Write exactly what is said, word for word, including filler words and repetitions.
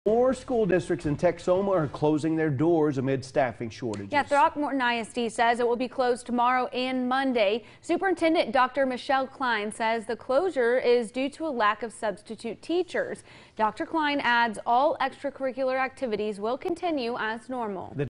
More school districts in Texoma are closing their doors amid staffing shortages. Yeah, Throckmorton I S D says it will be closed tomorrow and Monday. Superintendent Doctor Michelle Klein says the closure is due to a lack of substitute teachers. Doctor Klein adds all extracurricular activities will continue as normal. The